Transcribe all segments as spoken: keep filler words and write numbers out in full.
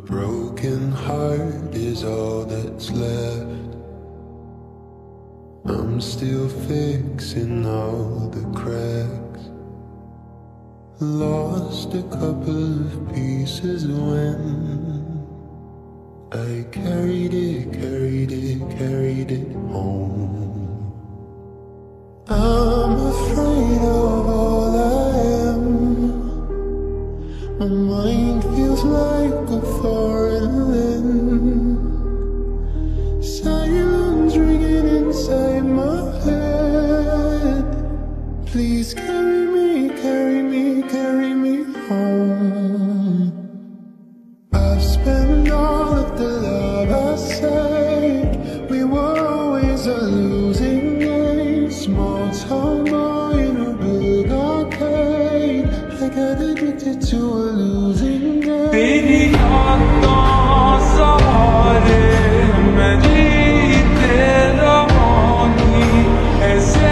broken heart is all that's left. I'm still fixing all the cracks. Lost a couple of pieces when I carried it, carried it, carried it home. I'm afraid of all I am. My mind feels like a foreign land. Silence ringing inside my head. Please carry me, carry me, carry me home. I've spent all of the love I saved. We were always a losing game. Small town boy in a big arcade. I got addicted to a losing game. तेरी यादों सहारे मैं जीते रहांगी, ऐसे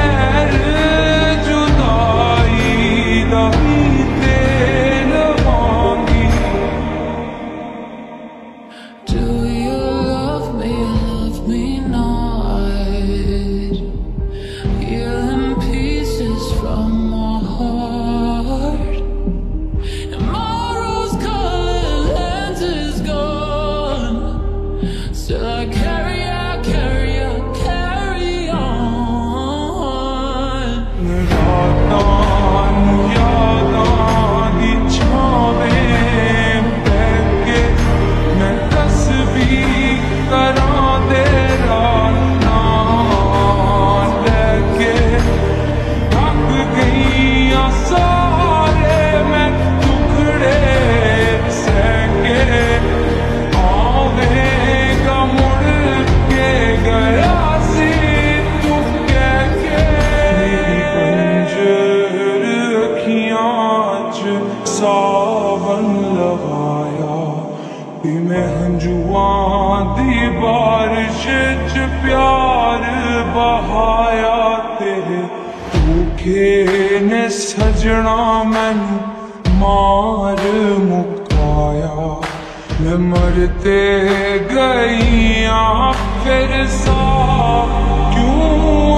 जुदाई दबीते रहांगी. Do you love me, love me not? Healing pieces from my heart, and my rose-colored lens is gone. Still I carry, I carry, I carry on. रातां यादां दी छावें बैके मैं तस्वीर करां तेरा नाम लेके. थक गईयां सारे मैं टुकड़े सहके. आवेगा मुड़ के गया सी तू कह के. मेरी बंजर अखियां च सावन लगाया, भी मैं हंजुआं दी बारिश च प्यार बहाया. तेरे धोखे ने सजना मैनू मार मुकाया. मैं मरते गईयां फिर सा क्यों